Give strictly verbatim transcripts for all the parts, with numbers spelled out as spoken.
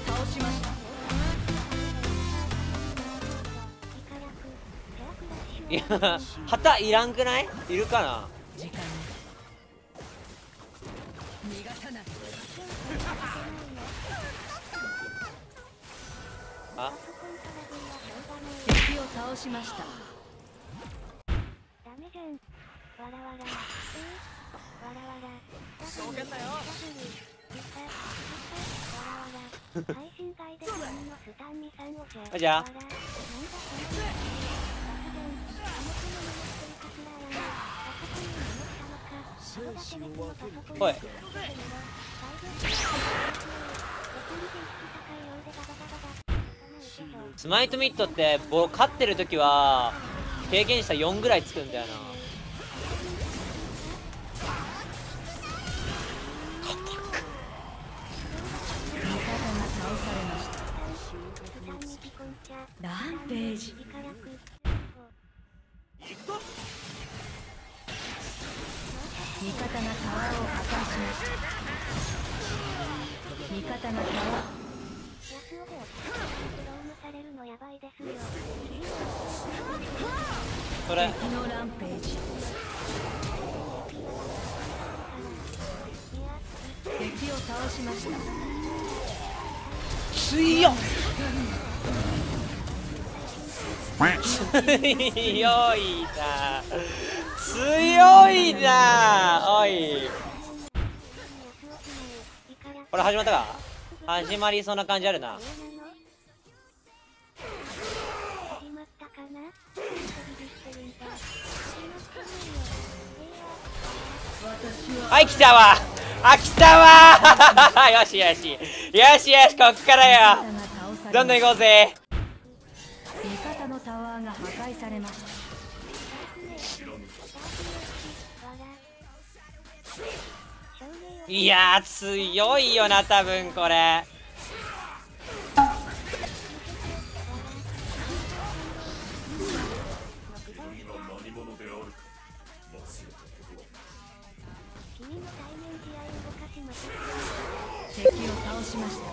倒しました。 いや旗いらんくない？いるかな。 時間逃がさない。 あ、 敵を倒しました。 ダメじゃん。わらわら。えー、わらわら。 そうかんだよ。 配信外で君のスタンミさんをじゃ。 あ、じゃあなんだその爆弾。あの子のまま作りかしらやな。あそこに戻ったのか。そうだけ別のパソコンおいに作ってるの。大丈夫。別に電気高いようでガバガバだ。 スマイトミットってボ勝ってる時は経験したよんぐらいつくんだよな。 ランページ。味方がタワーを破壊しました。味方がタワー。 それ敵のランページ。敵を倒しました。 強っ強いな強いなおい、これ始まったか。始まりそうな感じあるな。はい、来たわあ、来たわよしよしよしよし、こっからよ、どんどん行こうぜ。 味方のタワーが破壊されました。 いやー強いよな、多分これ。 敵を倒しました。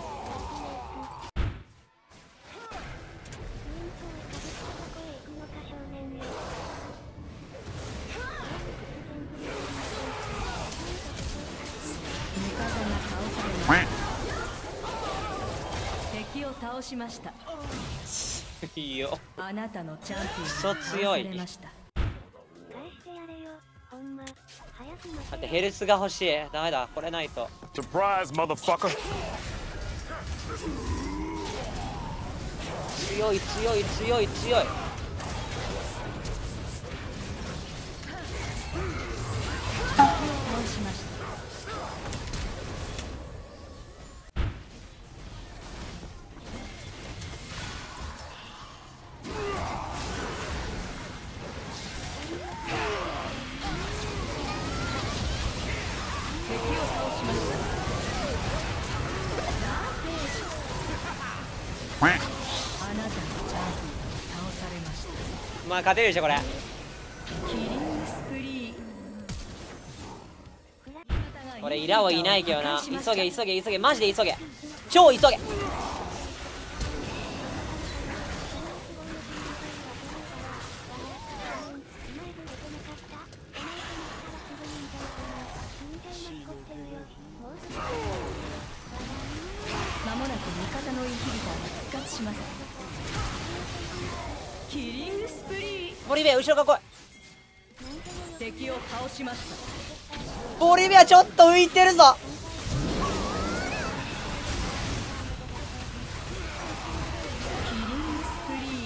敵を倒しました。 いいよ。 あなたのチャンピオンクソ強い。 ました。 だってヘルスが欲しい。ダメだ、これないと。 Surprise, motherfucker. 強い強い強い強い。 倒しました。あなたのチャンピオンが倒されました。 まあ勝てるでしょこれ。 キリングスプリー。 これイラはいないけどな。急げ急げ急げ、マジで急げ、超急げ。 まもなく味方のインヒビターが復活します。キリングスプリー。 ボリビア後ろが来い。 敵を倒しました。 ボリビアちょっと浮いてるぞ。 キリングスプリ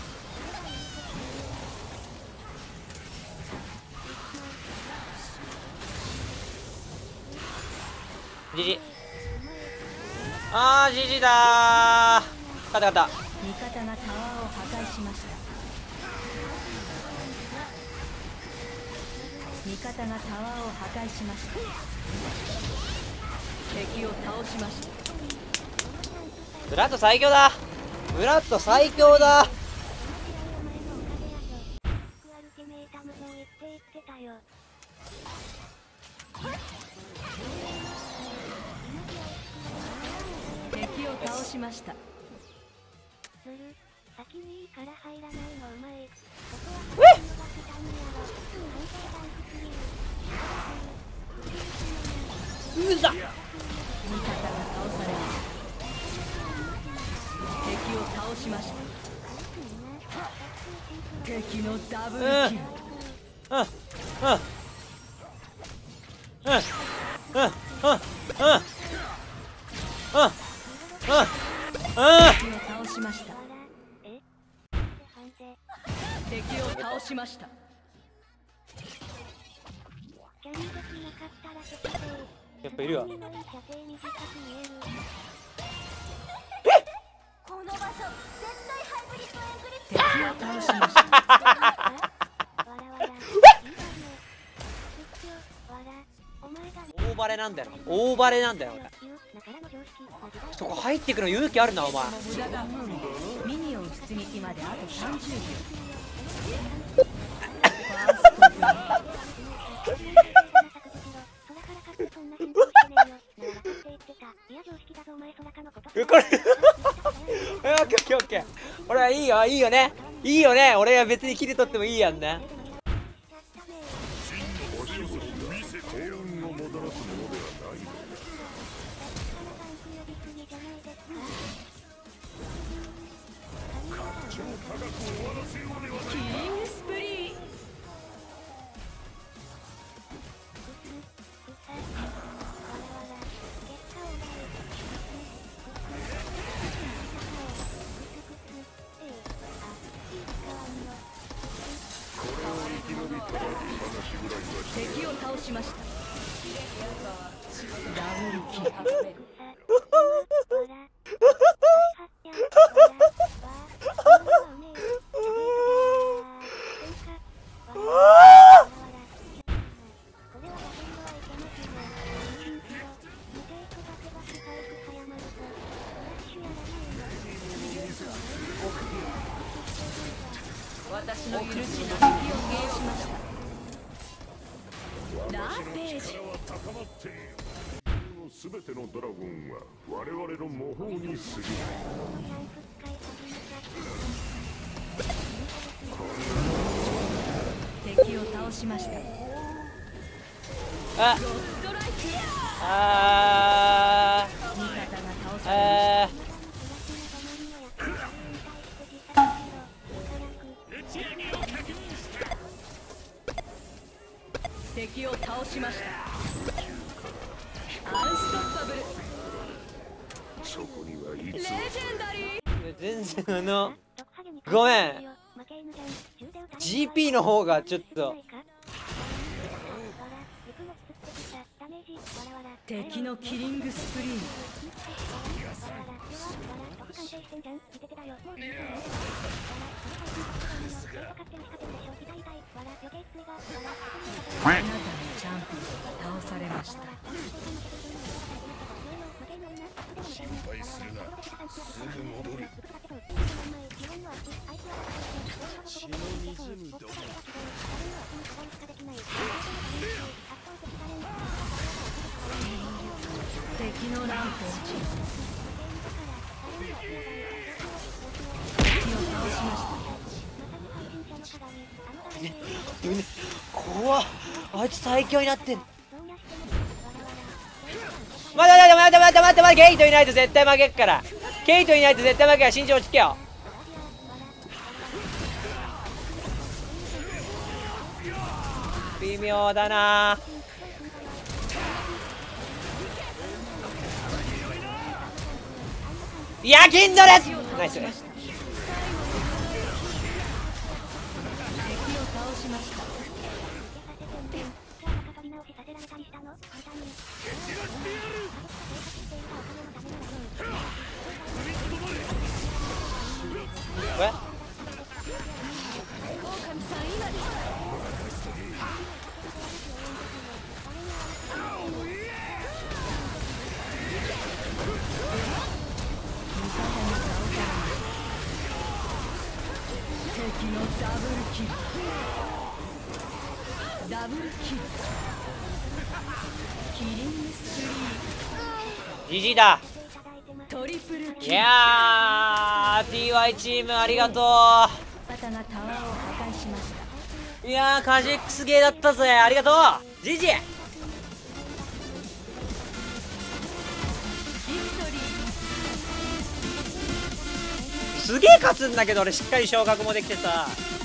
ー。 ジジあージジだー。勝った勝った。 味方がタワーを破壊しました。味方がタワーを破壊しました。敵を倒しました。 ブラッド最強だ。ブラッド最強だ。 敵を倒しました。 する。先にいいから入らないのうまい。ここはうえっ反省ダンクすぎる。 うざっ。 味方が倒されました。敵を倒しました。敵のダブルキル。 うんうんうんうんうんうんうん敵を倒しました。 え？反省。 敵を倒しました。 キャリーできなかったら設定。 やっぱいるわ。 射程短く見える。この場所絶対ハイブリッドエンクリプト。 敵を倒しました。 わらわら。いいわね。すっごわら。お前が大バレなんだよ。大バレなんだよ。そこ入ってくの勇気あるなお前。 無駄がミニオン出撃まであとさんじゅうびょう。ファーストブラこれオッケーオッケーオッケー。俺はいいよいいよねいいよね。俺は別に切り取ってもいいやんね。 キリングスプリー。敵を倒しました。ダブルキル。私の許しの敵を消しました。ラーページ。 すべてのドラゴンは我々の模倣に過ぎない。 敵を倒しました。 あゴッドライク。 あ味方が倒さーれました。 あー敵を倒しました。アンストッパブル。 そこにはいレつジェンダリー。 全然あのごめん ジーピー の方がちょっと敵のキリングスプリー。あなたのチャンピオンが倒されました。 心配するな。すぐ戻る。血の滲むども。 敵のランプをチ敵を倒しました。 怖っ。あいつ最強になってる。待て待て待て待て待て待て。ケイトいないと絶対負けっから。ケイトいないと絶対負けから。慎重につけよ。微妙だな。いやキンドレナイス。 敵を倒しました。 え敵のダブルキル。ダブルキル。キリングスプリー。 ジジイだ。 トトリプルキル。 いやー ティーワイ チームありがと味方がタワーを破壊しました。 う。いやーカジェックスゲーだったぜ、ありがとう。ジジイ。 ビクトリー。 すげえ勝つんだけど俺しっかり昇格もできてさ。